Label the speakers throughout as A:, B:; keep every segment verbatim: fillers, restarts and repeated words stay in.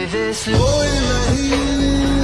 A: this कोई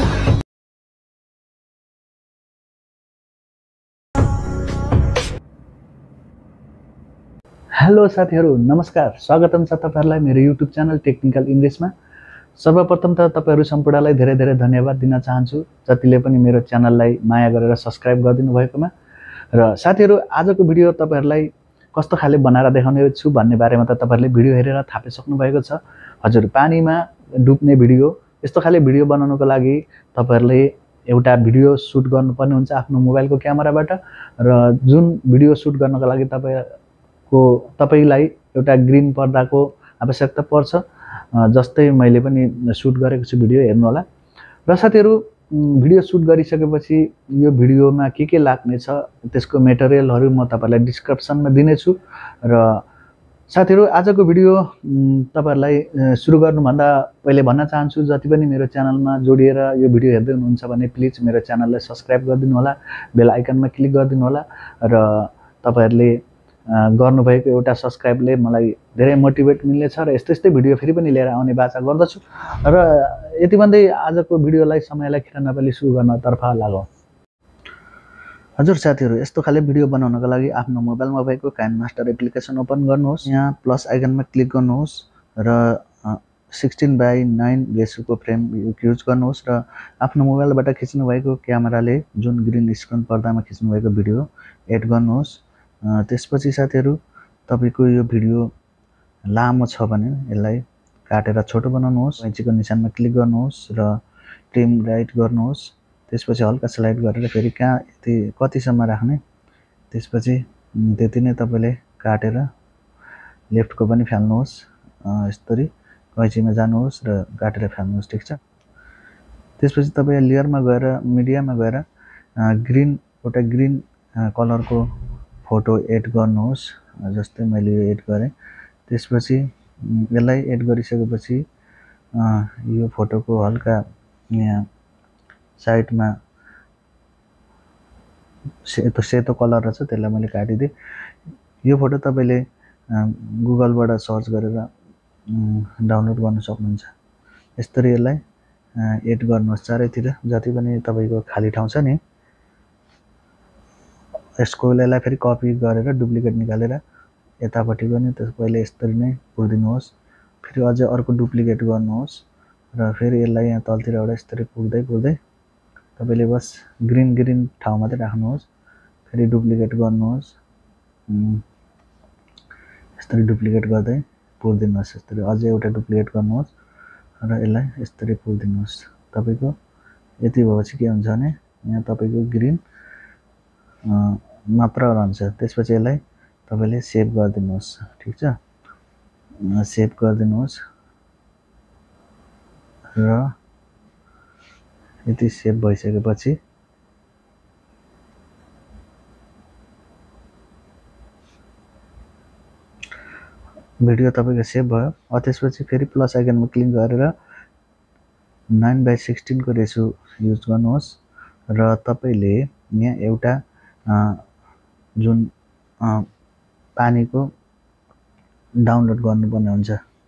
B: hello साथीहरु नमस्कार स्वागतम छ तपाईहरुलाई मेरो युट्युब च्यानल टेक्निकल इङ्ग्लिशमा। सर्वप्रथम त तपाईहरु सम्पूर्णलाई धेरै धेरै धन्यवाद दिन चाहन्छु जतिले पनि मेरो च्यानललाई माया गरेर सब्स्क्राइब गरिदिनु भएकोमा। र साथीहरु आजको भिडियो तपाईहरुलाई कस्तो खाले बनाएर देखाउने छु भन्ने बारेमा त तपाईहरुले भिडियो हेरेर थाहा पाइसक्नु भएको छ। हजुर पानीमा डुब्ने भिडियो यस्तो खाले भिडियो बनाउनको लागि तपाईहरुले एउटा भिडियो सुट गर्नुपर्ने हुन्छ आफ्नो मोबाइलको क्यामेराबाट। र जुन भिडियो सुट गर्नको लागि तपाई को तपाईलाई एउटा ग्रीन पर्दाको आवश्यकता पर्छ। जस्तै मैले पनि सुट गरेको छु भिडियो हेर्नु होला। र साथीहरु भिडियो सुट गरिसकेपछि यो भिडियोमा के के लाग्ने छ त्यसको मटेरियलहरु म तपाईलाई डिस्क्रिप्सनमा दिने छु। र साथीहरु आजको भिडियो तपाईहरुलाई सुरु गर्नुभन्दा पहिले भन्न चाहन्छु जति पनि मेरो च्यानलमा जोडिएर यो भिडियो हेर्दै हुनुहुन्छ भने प्लिज मेरो च्यानललाई सब्स्क्राइब गरिदिनु होला, बेल आइकनमा क्लिक गरिदिनु होला। र तपाईहरुले गर्नुभएको एउटा सब्स्क्राइबले मलाई धेरै मोटिभेट मिल्नेछ र यस्तै यस्तै भिडियो फेरि पनि लिएर आउने बाचा गर्दछु। र यति भन्दै आजको भिडियोलाई समयलाई खेर नपाली सुरु गर्नतर्फ लागौं। हजुर साथीहरु यस्तो खाले भिडियो बनाउनको लागि आफ्नो मोबाइलमा भएको काइनमास्टर एप्लिकेसन ओपन गर्नुहोस्। यहाँ प्लस आइकनमा क्लिक गर्नुहोस् र सोह्र बाइ नौ रेसोको फ्रेम युज गर्नुहोस् र आफ्नो मोबाइलबाट खिच्नु भएको क्यामेराले जुन ग्रीन स्क्रिन पर्दामा खिच्नु भएको भिडियो एड गर्नुहोस्। त्यसपछि साथीहरु तपाईको यो भिडियो लामो छ भने यसलाई काटेर छोटो बनाउनुहोस्। कैंचीको निशानमा क्लिक गर्नुहोस् र ट्रिम राइट गर्नुहोस्। त्यसपछि हल्का स्लाइड गरेर फेरि कहाँ कतिसम्म राख्ने त्यसपछि त्यति नै तपाईले काटेर लेफ्टको पनि फाल्नुहोस्। यसरी कैंचीमा जानुहोस् र काटेर फाल्नुहोस्। ठीक छ। त्यसपछि तपाई लेयरमा गएर मिडियामा गएर ग्रीन एउटा ग्रीन कलरको फोटो एड गर्नुहोस्। जस्तै मैले यो एड गरे। त्यसपछि यसलाई एड गरिसकेपछि यो फोटोको हल्का यहाँ साइडमा सेतो सेतो कलर रहेछ त्यसलाई मैले काटिदिए। यो फोटो तपाईले गुगलबाट सर्च गरेर डाउनलोड गर्न सक्नुहुन्छ। यसरी यसलाई एड गर्नुहोस् चारैतिर जति पनि तपाईको खाली ठाउँ छ नि। यसको यसलाई फेरि कपी गरेर डुप्लिकेट निकालेर यतापट्टि पनि त्यसपछि यसरी नै पुर्दिनुहोस्। फेरि अझै अर्को डुप्लिकेट गर्नुहोस् र फेरि यसलाई यहाँ तलतिर एउटा यसरी पुर्दै पुर्दै तपाईले बस ग्रीन ग्रीन ठाउँ मात्रै राख्नुहोस्। फेरि डुप्लिकेट गर्नुहोस्। यसरी डुप्लिकेट गर्दै पुर्दिनुहोस्। यसरी अझै एउटा डुप्लिकेट गर्नुहोस् र यसलाई यसरी पुर्दिनुहोस्। तपाईको यति भएपछि के हुन्छ भने यहाँ तपाईको ग्रीन मात्र रहन्छ। त्यसपछि यसलाई तपाईले सेभ गरिदिनुहोस्। ठीक छ। सेभ गरिदिनुहोस् र यति सेभ भइसकेपछि भिडियो तपाईको सेभ भयो। अब त्यसपछि फेरि प्लस आइकनमा क्लिक गरेर नौ बाइ सोह्र को रेसो युज गर्नुहोस् र तपाईले यहाँ एउटा जुन पानीको डाउनलोड गर्नुपर्ने हुन्छ।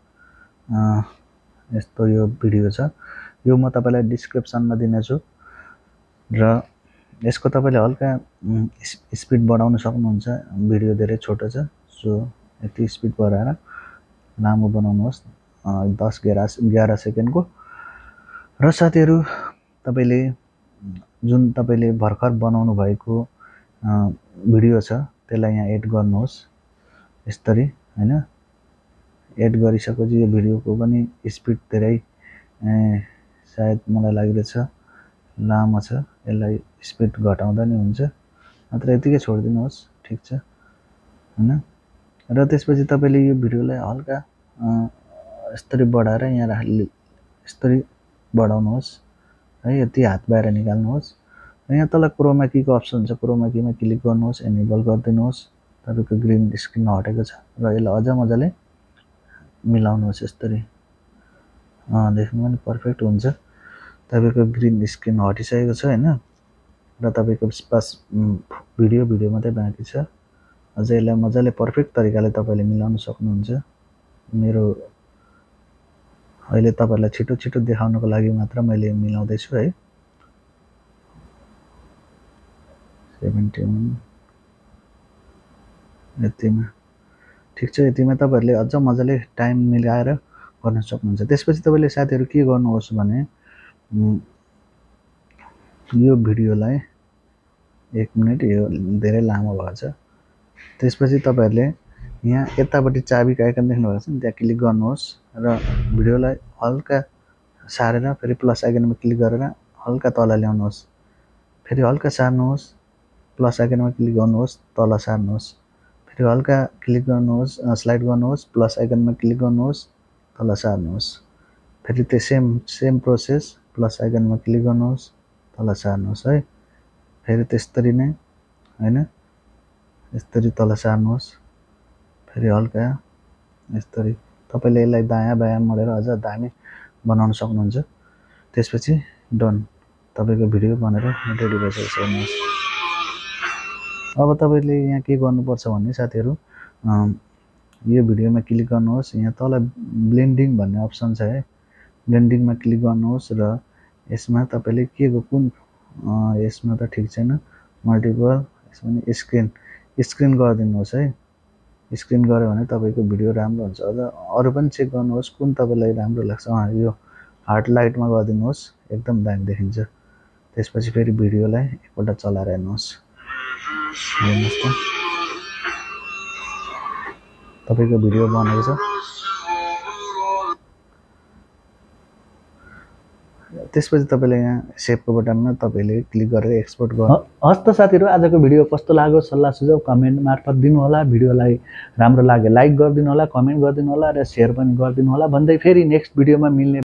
B: यस्तो यो भिडियो छ यो म तपाईलाई डिस्क्रिप्सनमा दिनेछु र यसको तपाईले हल्का स्पिड बढाउन सक्नुहुन्छ। भिडियो धेरै छोटो छ सो यति स्पिड बढाएर लामो बनाउनुहोस् दस एघार सेकेन्डको। र साथीहरु तपाईले जुन तपाईले भर्खर बनाउनु भएको भिडियो छ त्यसलाई यहाँ एड गर्नुहोस्। यसरी हैन एड गरिसकेपछि यो भिडियोको पनि स्पिड धेरै सायद मलाई लागिरहेछ लामो छ। यसलाई स्पिड घटाउँदा नि हुन्छ मात्र यतिकै छोड्दिनुहोस्। ठीक छ हैन। र त्यसपछि तपाईले यो भिडियोलाई हल्का यसरी बढाएर यहाँ राख्नु यसरी बढाउनुहोस् है। यति हात बाहिर निकाल्नुहोस्। यहाँ तल क्रोमा की को अप्सन छ क्रोमा कीमा क्लिक गर्नुहोस् एनेबल गरिदिनुहोस्। तपाईको ग्रीन स्क्रिन हटेको छ र यसलाई अझ मजाले मिलाउनुहोस्। यसरी अ देख्नु पनि परफेक्ट हुन्छ। तपाईको ग्रीन स्क्रिन हटिसकेको छ हैन र तपाईको पास भिडियो भिडियो मात्रै बाँकी छ। अझै यसलाई मजाले परफेक्ट तरिकाले तपाईले मिलाउन सक्नुहुन्छ। मेरो अहिले तपाईहरुलाई छिटो छिटो देखाउनको लागि मात्र मैले मिलाउँदै छु है। सत्तर यतिमा ठीक छ। यतिमा तपाईहरुले अझ मजाले टाइम मिलाएर गर्न सक्नुहुन्छ। त्यसपछि तपाईले साथीहरु के गर्नुहोस् भने यो भिडियोलाई एक मिनेट यो धेरै लामो भएछ। त्यसपछि तपाईहरुले यहाँ यतापट्टि चाबीको आइकन देख्नु भएको छ नि, त्यहाँ क्लिक गर्नुहोस् र भिडियोलाई हल्का सारेर फेरि प्लस आइकनमा क्लिक गरेर हल्का तल ल्याउनुहोस्। फेरि हल्का सार्नुहोस्, प्लस आइकनमा क्लिक गर्नुहोस्, तल सार्नुहोस्। फेरि हल्का क्लिक गर्नुहोस्, स्लाइड गर्नुहोस्, प्लस आइकनमा क्लिक गर्नुहोस्, तल सार्नुहोस्। फेरि त्यो सेम सेम प्रोसेस प्लस आइकनमा क्लिक गर्नुहोस्, तल सार्नुहोस् है। फेरि त्यसरी नै हैन, यसरी तल सार्नुहोस्। फेरि हल्का यसरी तपाईले यसलाई दायाँ बायाँ मोडेर अझ दामी बनाउन सक्नुहुन्छ। त्यसपछि डन, तपाईको भिडियो बनेर रेडी भइसकेछ हेर्नुस्। अब तपाईले यहाँ के गर्नुपर्छ भन्ने साथीहरु, यो भिडियोमा क्लिक गर्नुहोस्। यहाँ तल ब्लेन्डिङ भन्ने अप्सन छ है, ब्लेन्डिङमा क्लिक गर्नुहोस् र यसमा तपाईले के कुन यसमा त ठीक छैन, मल्टिपल यसमा स्क्रिन स्क्रिन गरिदिनुहोस् है। स्क्रिन गर्यो भने तपाईको भिडियो राम्रो हुन्छ। अझ अरु पनि चेक गर्नुहोस् कुन तपाईलाई राम्रो लाग्छ। यो हार्ड लाइटमा गरिदिनुहोस्, एकदम दामी देखिन्छ। त्यसपछि फेरि भिडियोलाई एकपल्ट चलाएर हेर्नुहोस्। हेर्नुस् त तपाईको भिडियो बनेको छ। त्यसपछि तपाईले यहाँ सेभको बटनमा तपाईले क्लिक गरेर एक्सपोर्ट गर्नु। हस् त साथीहरु, आजको भिडियो कस्तो लाग्यो सल्लाह सुझाव कमेन्ट मार्फत दिनु होला। भिडियोलाई राम्रो लागे लाइक गरिदिनु होला, कमेन्ट गरिदिनु होला र शेयर पनि गरिदिनु होला भन्दै फेरि नेक्स्ट भिडियोमा मिल्ने